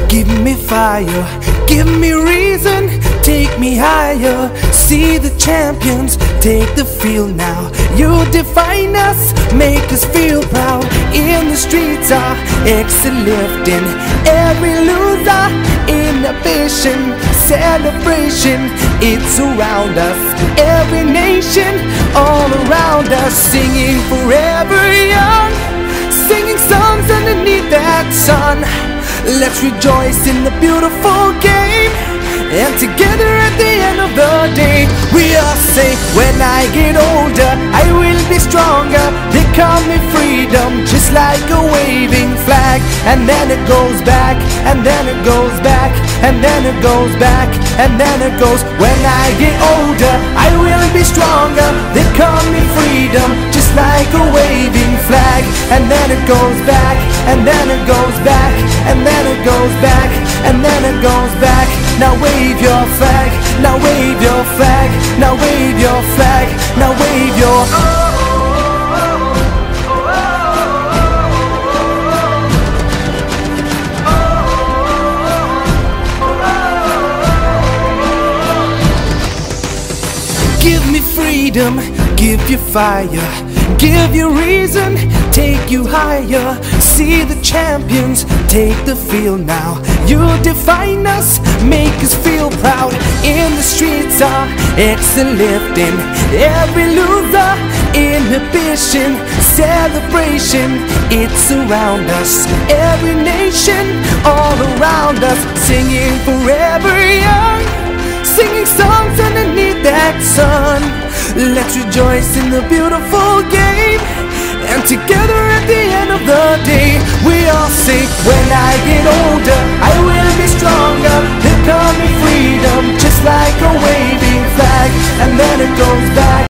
Give me fire, give me reason, take me higher. See the champions, take the field now. You define us, make us feel proud. In the streets our exit lifting, every loser, inhibition, celebration, it's around us. Every nation, all around us, singing forever young, singing songs underneath that sun. Let's rejoice in the beautiful game, and together at the end of the day, we all say, when I get older, I will be stronger. They call me freedom, just like a waving flag. And then it goes back, and then it goes back, and then it goes back, and then it goes. When I get older, I will be stronger. They call me freedom, just like a waving flag. And then it goes back, and then it goes back, and then it goes back, and then it goes back. Now wave your flag, now wave your flag, now wave your flag, now wave your Give me freedom, give you fire, give you reason, take you higher. See the champions, take the field now. You define us, make us feel proud. In the streets our exit lifting, every loser, inhibition, celebration, it's around us. Every nation, all around us, singing forever young, singing songs underneath that sun. Let's rejoice in the beautiful game, and together at the end of the day, we all say, when I get older, I will be stronger. They call me freedom, just like a waving flag. And then it goes back.